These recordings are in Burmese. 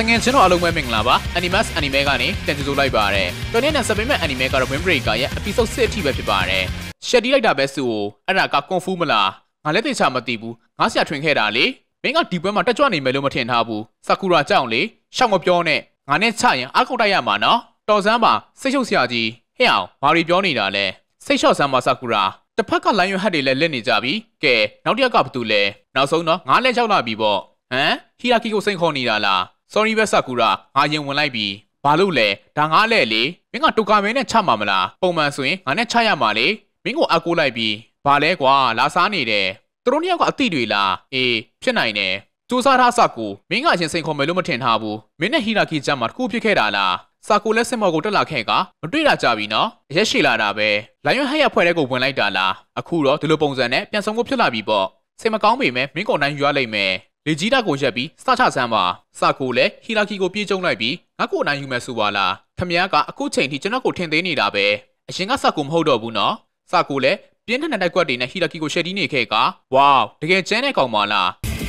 တငယ်ချင်းတို့အားလုံးပဲမင်္ဂလာပါ Animus Anime ကနေပြန်ကြိုဆိုလိုက်ပါရစေ။တော်နေ့နဲ့စပိန်မဲ့ Anime ကတော့ Windbreaker ရဲ့ episode 6အထိပဲဖြစ်ပါတယ်။ရှက်တီးလိုက်တာပဲစုကိုအဲ့ဒါကကွန်ဖူးမလားငါလည်းသိချာမသိဘူးငါဆရာထွင်ခဲ့တာလေမင်းကဒီပွဲမှာတက်ကြွနေမယ်လို့မထင်ထားဘူးဆာကူရာကြောင့်လေရှောက်မပြောနဲ့ငါနဲ့ချရင်အားကောက်တိုက်ရမှာနော်တော်စမ်းပါစိတ်ရှုပ်စရာကြီးဟဲ့အောင်ဘာရီပြောနေတာလဲစိတ်လျှော့စမ်းပါဆာကူရာတစ်ဖက်ကလိုင်းရွဟတ်တွေလည်းလက်နေကြပြီကဲနောက်တစ်ယောက်ကဘာတူလဲနောက်ဆုံးတော့ငါလည်းရောက်လာပြီပေါ့ဟမ်ဟီရာကီကိုစိန်ခေါ်နေတာလား sorry ပဲဆာကူရာငါရင်ဝင်လိုက်ပြီဘာလို့လဲဒါငါလဲလေမင်းကတူကာမင်းနဲ့ချမှာမလားပုံမှန်ဆိုရင်ငါနဲ့ချရမှာလေမင်းကိုအကူလိုက်ပြီဘာလဲကွာလာစားနေတယ်သူတို့နှစ်ယောက်ကအတိတွေလားအေးဖြစ်နိုင်တယ်စူးစမ်းထားဆာကူမင်းကအရင်စိန်ခေါ်မယ်လို့မထင်ထားဘူးမင်းနဲ့ဟီရာကီကြားမှာတခုဖြစ်ခဲ့တာလားဆာကူလည်းစင်မော်ကိုတက်လာခဲ့ကမတွေ့တာကြပြီနော်အရက်ရှိလာတာပဲလိုင်ယွန်ဟက်ရဖွဲ့တဲ့ကိုဝင်လိုက်တာလားအခုတော့ဒီလိုပုံစံနဲ့ပြန်ဆောင်ဖို့ဖြစ်လာပြီပေါ့စိတ်မကောင်းပေမဲ့မင်းကိုနိုင်ယူရလိမ့်မယ်လေကြီးတာကိုရက်ပြီးစချဆန်းပါဆာကူလည်းဟီရာကီကိုပြေးကျုံလိုက်ပြီးငါကိုနိုင်ယူမယ်ဆိုပါလားခမည်းကအခုချိန်ထိကျွန်တော်ကိုထင်သေးနေတာပဲအရင်ကဆာကူမဟုတ်တော့ဘူးနော်ဆာကူလည်းပြင်းထန်တဲ့တိုက်ကွက်တွေနဲ့ဟီရာကီကိုရှယ်တီးနေခဲ့ကဝေါတကယ်ကျန်းတဲ့ကောင်ပါလား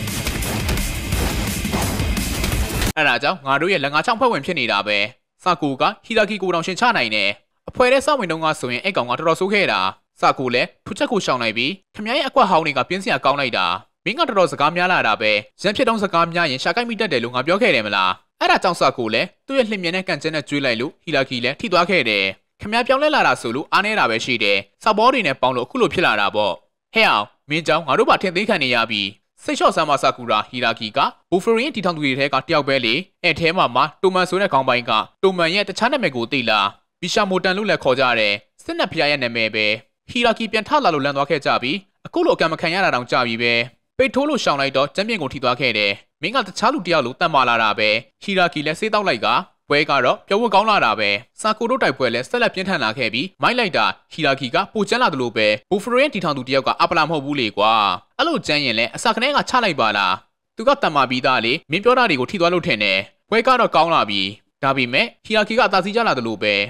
အဲ့ဒါကြောင့်ငါတို့ရဲ့လက်ငါးချောင်းဖွဲ့ဝင်ဖြစ်နေတာပဲဆာကူကဟီရာကီကိုတောင်ရှင်ချနိုင်တယ်အဖွဲတဲ့စောင့်ဝင်တုန်းကဆိုရင်အဲ့ကောင်ကတော်တော်ဆိုးခဲ့တာဆာကူလည်းထူချက်ကိုရှောင်လိုက်ပြီးခမည်းရဲ့အကွက်ဟောင်းတွေကပြင်းစရာကောင်းလိုက်တာမင်းကတော်တော်စကားများလာတာပဲရန်ဖြစ်တုံးစကားများရင်ရှာကိုက်မိတတ်တယ်လို့ငါပြောခဲ့တယ်မလားအဲ့ဒါကြောင့်ဆာကူလည်းသူ့ရဲ့လှင်မြန်တဲ့ကန်ကျဲနဲ့ကျွေးလိုက်လို့ဟီရာကီလည်းထိသွားခဲ့တယ်ခမည်းပြောင်းလဲလာတာဆိုလို့အားနေတာပဲရှိတယ်စောက်ဘောတွေနဲ့ပေါင်းလို့အခုလိုဖြစ်လာတာပေါ့ဟဲ့အောင်မင်းကြောင့်ငါတို့ပါထင်သေးခံနေရပြီစိတ်လျှော့ဆမ်းမဆာကူရာဟီရာကီကဘူဖရီရဲ့တီထောင်သူတွေထဲကတယောက်ပဲလေအဲ့ထဲမှာတိုမန်ဆိုတဲ့ခေါင်းပိုင်းကတိုမန်ရဲ့တခြားနာမည်ကိုသိလားဘီရှာမိုတန်လို့လည်းခေါ်ကြတယ်စစ်နက်ဖျားရဲ့နာမည်ပဲဟီရာကီပြန်ထလာလို့လန်သွားခဲ့ကြပြီအခုလိုအကံမခံရတာတောင်ကြပြီပဲပိတ်ထိုးလို့ရှောင်လိုက်တော့ကျမ်းပြင်ကိုထိသွားခဲ့တယ်မင်းကတခြားလူတယောက်လိုတတ်မာလာတာပဲဟီရာကီလည်းစေးတောက်လိုက်ကပွဲကတော့ပြောဝတ်ကောင်းလာတာပဲဆာကူတို့တိုက်ပွဲလည်းဆက်လက်ပြင်းထန်လာခဲ့ပြီးမိုက်လိုက်တာဟီရာကီကပိုကျန်းလာတယ်လို့ပဲဘူဖရီရဲ့တီထောင်သူတယောက်ကအပလာမဟုတ်ဘူးလေကွာအဲ့လိုကျန်းရင်လည်းအစကတည်းကချလိုက်ပါလားသူကတတ်မာပြီးသားလေမင်းပြောတာတွေကိုထိသွားလို့ထင်တယ်ပွဲကတော့ကောင်းလာပြီဒါပေမဲ့ဟီရာကီကအသာစီးကြလာတယ်လို့ပဲ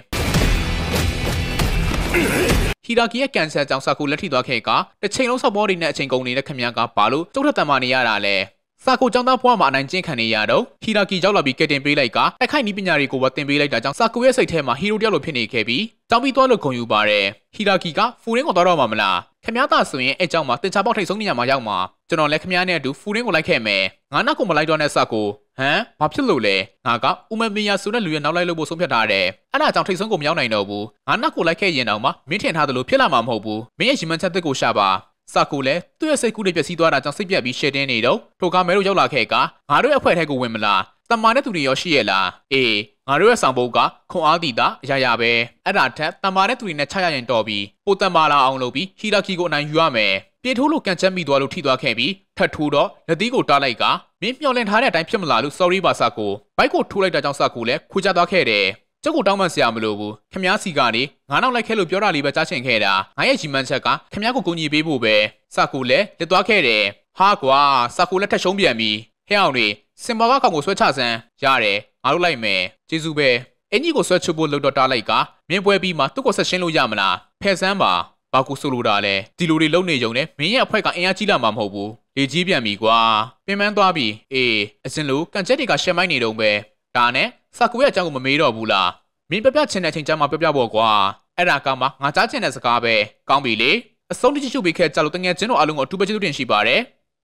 ဟီရာကီရဲ့ကန်ဆာကြောင့်ဆာကူလက်ထိသွားခဲ့ကတစ်ချိန်လုံးဆော့ဘောတွေနဲ့အချိန်ကုန်နေတဲ့ခမည်းကဘာလို့ကျုပ်ထက်တတ်မာနေရတာလဲဆာကူကျောင်းသားဘွားမှာအနိုင်ကျင့်ခံနေရတော့ဟီရာကီရောက်လာပြီးကက်တင်ပေးလိုက်ကတိုက်ခိုက်နီးပညာတွေကိုပါတင်ပေးလိုက်တာကြောင့်ဆာကူရဲ့စိတ်ထဲမှာဟီရိုတယောက်လိုဖြစ်နေခဲ့ပြီးတောင်းပြီးသွားလို့ဂုဏ်ယူပါတယ်ဟီရာကီကဖူရင်းကိုသွားတော့မှာမလားခမည်းသားဆိုရင်အဲကြောင့်မှတင်ချပေါက်ထိတ်ဆုံးနေရမှာရောက်မှာကျွန်တော်လည်းခမည်းနဲ့အတူဖူရင်းကိုလိုက်ခဲ့မယ်ငါနောက်ကိုမလိုက်တော့တဲ့ဆာကူဟမ်ဘာဖြစ်လို့လဲငါကဥမမီယာဆိုတဲ့လူရဲ့နောက်လိုက်လို့ဖို့ဆုံးဖြတ်ထားတယ်အဲ့ဒါကြောင့်ထိတ်ဆုံးကိုမရောက်နိုင်တော့ဘူးငါနောက်ကိုလိုက်ခဲ့ရင်တော့မှမင်းထင်ထားသလိုဖြစ်လာမှာမဟုတ်ဘူးမင်းရဲ့ရီမန်ချက်တစ်ကိုရှာပါဆာကူလည်းသူ့ရဲ့စိတ်ကူးတွေပျက်စီးသွားတာကြောင့်စိတ်ပြတ်ပြီးရှယ်တင်းနေတော့ထိုကာမဲတို့ရောက်လာခဲ့ကငါတို့ရဲ့အဖွဲ့ထဲကိုဝင်မလားတမာတဲ့သူတွေရောရှိရဲ့လားအေးငါတို့ရဲ့ဆောင်ပုတ်ကခွန်အားတည်တာအရာပဲအဲ့ဒါထက်တမာတဲ့သူတွေနဲ့ချရရင်တော်ပြီပိုတမာလာအောင်လုပ်ပြီးဟီရာကီကိုအနိုင်ယူရမယ်ပြေထိုးလို့ကန်ချက်မိသွားလို့ထိသွားခဲ့ပြီးထပ်ထိုးတော့လက်သီးကိုတားလိုက်ကမင်းမျောလင့်ထားတဲ့အတိုင်းဖြစ်မလာလို့ sorry ပါဆာကူဘိုက်ကိုထိုးလိုက်တာကြောင့်ဆာကူလည်းခွေချသွားခဲ့တယ်ကျုပ်ကိုတောင်းပန်စရာမလိုဘူးခမည်းစီကနေငါနောက်လိုက်ခဲ့လို့ပြောတာလေးပဲကြားချင်ခဲ့တာငါရဲ့ရီမန်ချက်ကခမည်းကိုကူညီပေးဖို့ပဲဆာကူလည်းလက်သွားခဲ့တယ်ဟာကွာဆာကူလည်းထက်ရှုံးပြန်ပြီဟဲ့အောင်တွေစင်မော်ကကောင်ကိုဆွဲချစမ်းရတယ်ငါတို့လိုက်မယ်ကျေးဇူးပဲအင်ကြီးကိုဆွဲချဖို့လို့တော့တားလိုက်ကမင်းပွဲပြီးမှသူ့ကိုဆက်ရှင်းလို့ရမလားဖဲ့စမ်းပါဘာကူဆိုလိုတာလဲဒီလိုတွေလုံနေကြုံနဲ့မင်းရဲ့အဖွဲကအင်အားကြီးလာမှာမဟုတ်ဘူးလေကြီးပြန်ပြီကွာပင်ပန်းသွားပြီအေးအစင်လို့ကန်ချက်တွေကရှက်မိုင်းနေတော့ပဲဒါနဲ့ဆာကူရဲ့အကြောင်းကိုမမေးတော့ဘူးလားမင်းပြပြချင်တဲ့အချိန်ကျမှပြပြပေါ့ကွာအဲ့ဒါကမှငါကြားချင်တဲ့စကားပဲကောင်းပြီလေအဆုံးတချို့ပေးခဲ့ကြလို့တငယ်ချင်းတို့အားလုံးကိုအထူးပဲကျေးဇူးတင်ရှိပါတယ်